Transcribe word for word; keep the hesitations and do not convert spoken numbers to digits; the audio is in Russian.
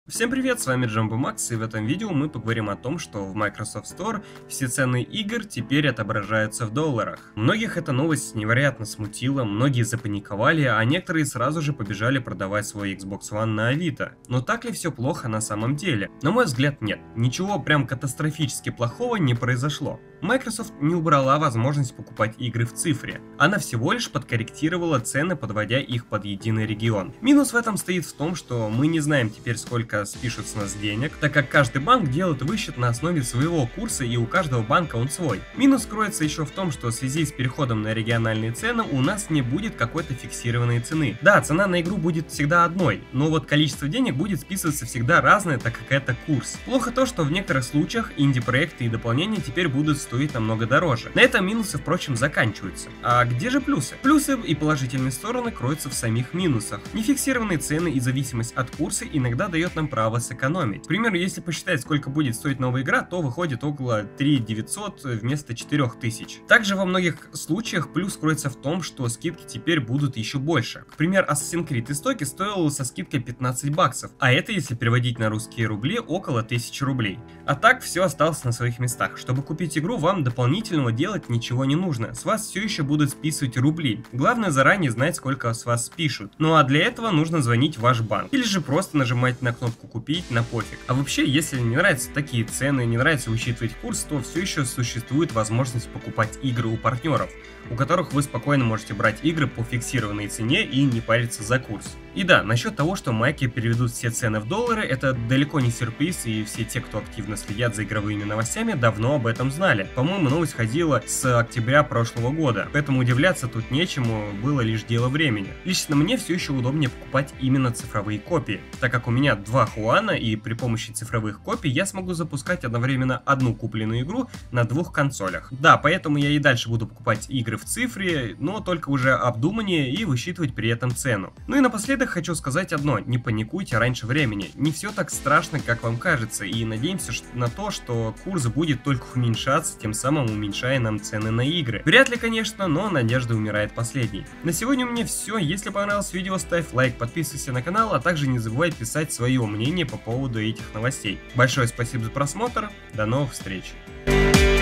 Всем привет, с вами Джамбо Макс, и в этом видео мы поговорим о том, что в Microsoft Store все цены игр теперь отображаются в долларах. Многих эта новость невероятно смутила, многие запаниковали, а некоторые сразу же побежали продавать свой Xbox One на Авито. Но так ли все плохо на самом деле? На мой взгляд, нет. Ничего прям катастрофически плохого не произошло. Microsoft не убрала возможность покупать игры в цифре. Она всего лишь подкорректировала цены, подводя их под единый регион. Минус в этом стоит в том, что мы не знаем теперь, сколько спишут с нас денег, так как каждый банк делает высчет на основе своего курса, и у каждого банка он свой. Минус кроется еще в том, что в связи с переходом на региональные цены у нас не будет какой-то фиксированной цены. Да, цена на игру будет всегда одной, но вот количество денег будет списываться всегда разное, так как это курс. Плохо то, что в некоторых случаях инди-проекты и дополнения теперь будут стоить намного дороже. На этом минусы, впрочем, заканчиваются. А где же плюсы? Плюсы и положительные стороны кроются в самих минусах. Нефиксированные цены и зависимость от курса иногда дает нам право сэкономить. К примеру, если посчитать, сколько будет стоить новая игра, то выходит около три тысячи девятьсот вместо четырёх тысяч. Также во многих случаях плюс кроется в том, что скидки теперь будут еще больше. К примеру, Assassin's Creed Истоки стоил со скидкой пятнадцать баксов, а это, если переводить на русские рубли, около тысячи рублей. А так все осталось на своих местах. Чтобы купить игру, вам дополнительного делать ничего не нужно. С вас все еще будут списывать рубли. Главное заранее знать, сколько с вас спишут. Ну а для этого нужно звонить в ваш банк. Или же просто нажимать на кнопку «Купить» на пофиг. А вообще, если не нравятся такие цены, не нравится высчитывать курс, то все еще существует возможность покупать игры у партнеров, у которых вы спокойно можете брать игры по фиксированной цене и не париться за курс. И да, насчет того, что майки переведут все цены в доллары, это далеко не сюрприз, и все те, кто активно следят за игровыми новостями, давно об этом знали. По-моему, новость ходила с октября прошлого года, поэтому удивляться тут нечему, было лишь дело времени. Лично мне все еще удобнее покупать именно цифровые копии, так как у меня два Хуана, и при помощи цифровых копий я смогу запускать одновременно одну купленную игру на двух консолях. Да, поэтому я и дальше буду покупать игры в цифре, но только уже обдуманнее и высчитывать при этом цену. Ну и напоследок хочу сказать одно: не паникуйте раньше времени. Не все так страшно, как вам кажется, и надеемся на то, что курс будет только уменьшаться, тем самым уменьшая нам цены на игры. Вряд ли, конечно, но надежда умирает последней. На сегодня у меня все. Если понравилось видео, ставь лайк, подписывайся на канал, а также не забывай писать свое мнение по поводу этих новостей. Большое спасибо за просмотр, до новых встреч!